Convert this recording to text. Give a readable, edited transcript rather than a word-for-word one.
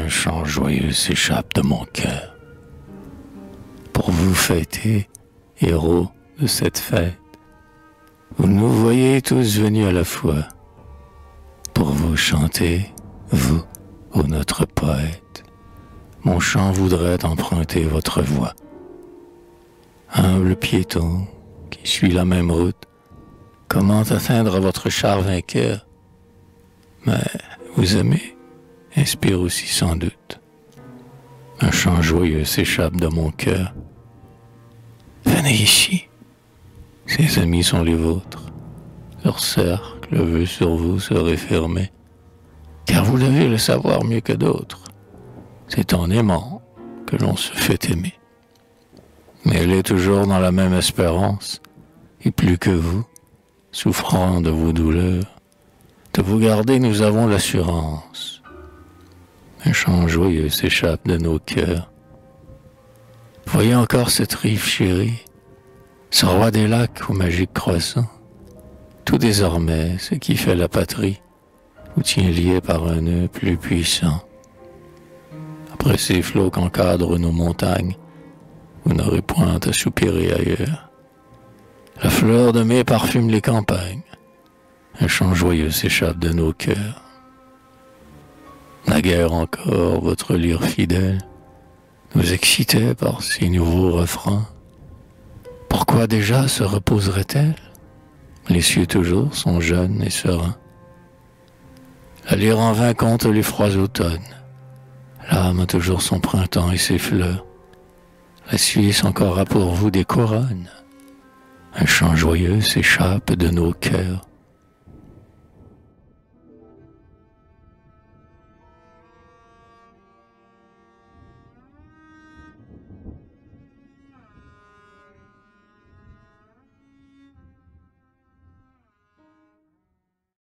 Un chant joyeux s'échappe de mon cœur. Pour vous fêter, héros de cette fête, vous nous voyez tous venus à la fois. Pour vous chanter, vous, ô notre poète, mon chant voudrait emprunter votre voix. Humble piéton qui suit la même route, comment atteindre votre char vainqueur? Mais vous aimez, inspire aussi sans doute. Un chant joyeux s'échappe de mon cœur. Venez ici, ces amis sont les vôtres. Leur cercle veut sur vous se refermer, car vous devez le savoir mieux que d'autres. C'est en aimant que l'on se fait aimer. Mais elle est toujours dans la même espérance, et plus que vous, souffrant de vos douleurs, de vous garder nous avons l'assurance. Un chant joyeux s'échappe de nos cœurs. Voyez encore cette rive chérie, ce roi des lacs au magique croissant. Tout désormais, ce qui fait la patrie, vous tient lié par un nœud plus puissant. Après ces flots qu'encadrent nos montagnes, vous n'aurez point à soupirer ailleurs. La fleur de mai parfume les campagnes. Un chant joyeux s'échappe de nos cœurs. Naguère encore, votre lyre fidèle nous excitait par ses nouveaux refrains. Pourquoi déjà se reposerait-elle? Les cieux toujours sont jeunes et sereins. La lyre en vain compte les froids automnes. L'âme a toujours son printemps et ses fleurs. La Suisse encore a pour vous des couronnes. Un chant joyeux s'échappe de nos cœurs.